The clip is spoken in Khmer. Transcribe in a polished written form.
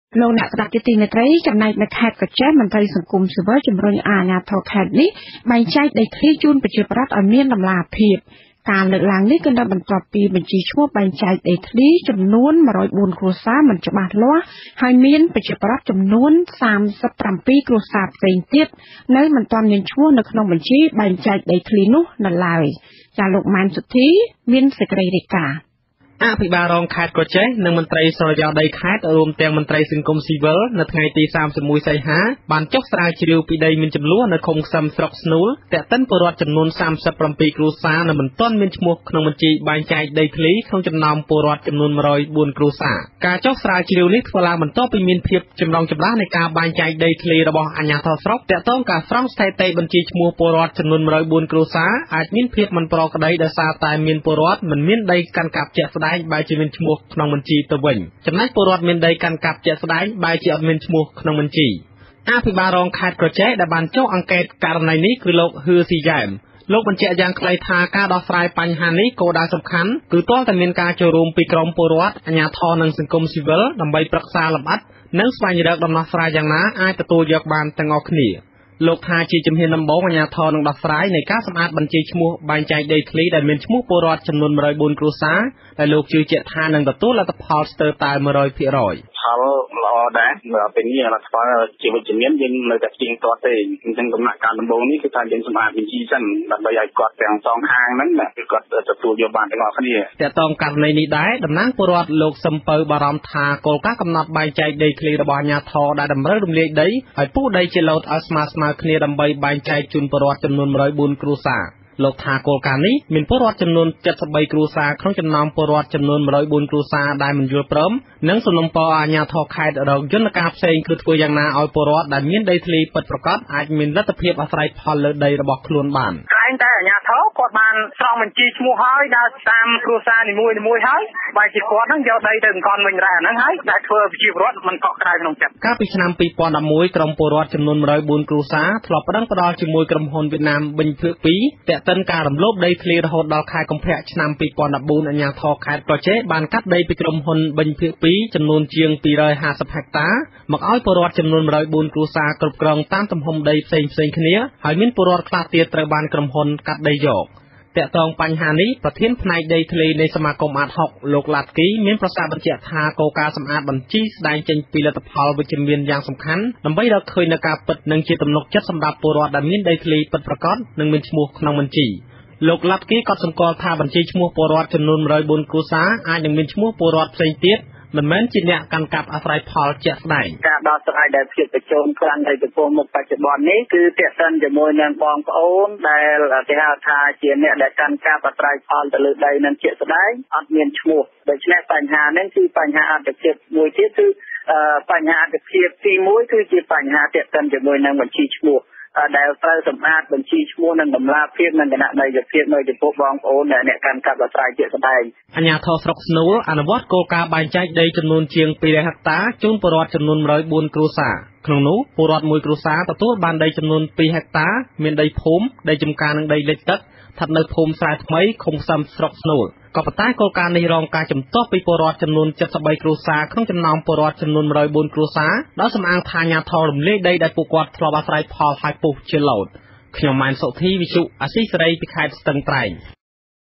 លោកអ្នកស្ដាប់ជាទីមេត្រីចំណែកនៅខេត្តកោះចេះមន្ត្រីសង្គមស៊ីវិលជំរុញអាជ្ញាធរខេត្តនេះបែងចែកដីធ្លីជូនប្រជាពលរដ្ឋឲ្យមានតម្លាភាពការលើកឡើងនេះគឺនៅបន្ទាប់ពីបញ្ជីឈ្មោះបែងចែកដីធ្លីចំនួន104គ្រួសារមិនច្បាស់លាស់ហើយមានប្រជាពលរដ្ឋចំនួន37គ្រួសារផ្សេងទៀតនៅមិនទាន់មានឈ្មោះនៅក្នុងបញ្ជីបែងចែកដីធ្លីនោះនៅឡើយចាលោកម៉ែនសុធីមានសេចក្តីរាយការណ៍អភិបាលរងខេត្តកោះចេះនិងមន្ត្រីស្រយោដីខេត្តរួមទាំងមន្ត្រីសង្គមស៊ីវិលនៅថ្ងៃទី31សីហាបានចុះស្រាវជ្រាវពីដីមានចំនួននៅឃុំខ្សឹមស្រុកស្នូលតាក់ទិនពលរដ្ឋចំនួន37គ្រួសារនៅមិនទាន់មានឈ្មោះក្នុងបញ្ជីបែងចែកដីធ្លីក្នុងចំណោមពលរដ្ឋចំនួន104គ្រួសារការចុះស្រាវជ្រាវនេះធ្វើឡើងបន្ទាប់ពីមានភាពចម្លងចម្លាស់នៃការបែងចែកដីធ្លីរបស់អាជ្ញាធរស្រុកតាក់ទងការស្រង់ស្ថិតិបញ្ជីឈ្មោះពលរដ្ឋចំនួន104គ្រួសារអាចមានភាពមិនប្រក្រតីដោយសារតែមានពលរដ្ឋមិនមានដីកាន់កាប់ជាក់ស្ដែងបែរជាមានឈ្មោះក្នុងបញ្ជីទៅវិញចំណែកពលរដ្ឋមានដីកាន់កាប់ជាក់ស្ដែងបែរជាអត់មានឈ្មោះក្នុងបញ្ជីអភិបាលរងខេត្តកោះចេះដែលបានចុះអង្កេតករណីនេះគឺលោកហឿស៊ីយ៉ែមលោកបញ្ជាក់យ៉ាងខ្លីថាការដោះស្រាយបញ្ហានេះគោលដៅសំខាន់គឺទាល់តែមានការចូលរួមពីក្រមពលរដ្ឋអាជ្ញាធរនិងសង្គមស៊ីវិលដើម្បីប្រឹក្សាលម្អិតនិងស្វែងរកដំណោះស្រាយយ៉ាងណាអាចទទួលយកបានទាំងអស់គ្នាលោកថាជាជំហានដំបូងអាជ្ញាធរនឹងដោះស្រាយនៃការសម្អាតបញ្ជីឈ្មោះបែងចែកដីធ្លីដែលមានឈ្មោះពលរដ្ឋចំនួន104គ្រួសារដែលលោកជឿជាក់ថានឹងទទួលលទ្ធផលស្ទើរតែ 100% ផលល្អដែរពេលនេះរដ្ឋបាលជាវិជ្ជមានយើងនៅតែទៀងទាត់ទេអញ្ចឹងដំណាក់កាលដំបូងនេះគឺថាយើងសម្អាតបញ្ជីសិនដើម្បីឲ្យគាត់ទាំងសងខាងហ្នឹងគឺគាត់ទទួលយកបានទាំងអស់គ្នាតើតើករណីនេះដែរតំណាងពលរដ្ឋលោកសឹមពៅបារម្ភថាគោលការណ៍កំណត់បែងចែកដីធ្លីរបស់អាជ្ញាធរដែលតម្រូវរំលាយដីឲ្យពុះដីជាឡូតឲ្យស្មើគ្នាដើម្បីបែងចែកជូនពលរដ្ឋចំនួន104គ្រួសារលោកថាគោលការណ៍នេះមានពលរដ្ឋចំនួន73គ្រួសារក្នុងចំណោមពលរដ្ឋចំនួន104គ្រួសារដែលមិនយល់ព្រមនិងសំណុំពរអាជ្ញាធរខេត្តរកយន្តការផ្សេងគឺធ្វើយ៉ាងណាឲ្យពលរដ្ឋដែលមានដីធ្លីពិតប្រាកដអាចមានលទ្ធភាពអាស្រ័យផលលើដីរបស់ខ្លួនបានតែអាជ្ញាធរគាត់បានស្រង់បញ្ជីឈ្មោះហើយដើរតាមគ្រួសារនីមួយៗហើយបែរជាគាត់នឹងយកដីទៅអង្គន់វិញដែរហ្នឹងហើយដែលធ្វើប្រជាពលរដ្ឋមិនកក់ក្ដៅក្នុងចិត្តកាលពីឆ្នាំ2011ក្រុមពលរដ្ឋចំនួន104គ្រួសារធ្លាប់ប្តឹងផ្តល់ជាមួយក្រុមហ៊ុនវៀតណាមប៊ិញភឿក2តាក់ទិនការរំលោភដីធ្លីរហូតដល់ខែកុម្ភៈឆ្នាំ2014អាជ្ញាធរខេត្តកោះចេះបានកាត់ដីពីក្រុមហ៊ុនប៊ិញភឿក2ចំនួនជាង250ហិកតាមកឲ្យពលរដ្ឋចំនួន104គ្រួសារគ្រប់គ្រងតាមទំហំដីផ្សេងៗគ្នាហើយមានពលរដ្ឋខ្លះទៀតត្រូវបានក្រុមហ៊ុនកាត់ដីយកតាក់ទងបញ្ហានេះប្រធានផ្នែកដីធ្លីនៃសមាគមអាត60លោកឡាត់គីមានប្រសាសន៍បញ្ជាក់ថាគោលការណ៍សម្អាតបញ្ជីស្ដែងចេញពីលទ្ធផលវិជ្ជមានយ៉ាងសំខាន់ដើម្បីរកឃើញនូវការពិតនិងជាទំនុកចិត្តសម្រាប់ពលរដ្ឋដែលមានដីធ្លីពិតប្រាកដនិងមានឈ្មោះក្នុងបញ្ជីលោកឡាត់គីក៏សម្គាល់ថាបញ្ជីឈ្មោះពលរដ្ឋចំនួន104គ្រួសារអាចនឹងមានឈ្មោះពលរដ្ឋផ្សេងទៀតមិនមែនជាអ្នកកាន់កាប់អាស្រ័យផលជាក់ស្ដែងការដោះស្រាយដែលភាពប្រជុំខ្លាំងនៅចំពោះមុខបច្ចុប្បន្ននេះគឺទាក់ទិនជាមួយនឹងបងប្អូនដែលគេហៅថាជាអ្នកដែលកាន់កាប់អាស្រ័យផលទៅលើដីនឹងជាក់ស្ដែងអត់មានឈ្មោះដូច្នេះបញ្ហានេះគឺបញ្ហាអត្ថភាពមួយទៀតគឺបញ្ហាអត្ថភាពទី1គឺជាបញ្ហាទាក់ទិនជាមួយនឹងបញ្ជីឈ្មោះដែលត្រូវសម្អាតបញ្ជីឈ្មោះនិងតម្លាភាពនិងគណនេយ្យភាពនៅចំពោះបងប្អូនអ្នកកាន់កាប់អាស្រ័យជាក់ស្ដែងអាជ្ញាធរស្រុកស្នូលអនុវត្តគោលការណ៍បែងចែកដីចំនួនជាង200ហិកតាជូនពលរដ្ឋចំនួន104គ្រួសារក្នុងនោះពលរដ្ឋមួយគ្រួសារទទួលបានដីចំនួន2ហិកតាមានដីភូមិដីចម្ការនិងដីលិចទឹកស្ថិតនៅភូមិស្រែថ្មីឃុំខ្សឹមស្រុកស្នូលក៏ប៉ុន្តែគោលការណ៍នេះរងការជំទាស់ពីពលរដ្ឋចំនួន73គ្រួសារក្នុងចំណោមពលរដ្ឋចំនួន104គ្រួសារដោយសំអាងថាអាជ្ញាធររំលាយដីដែលពួកគាត់ធ្លាប់អាស្រ័យផលឲ្យពុះជាឡូតខ្ញុំម៉ែនសុធីវិសុអាស៊ីសេរីពីខេត្តស្ទឹងត្រែង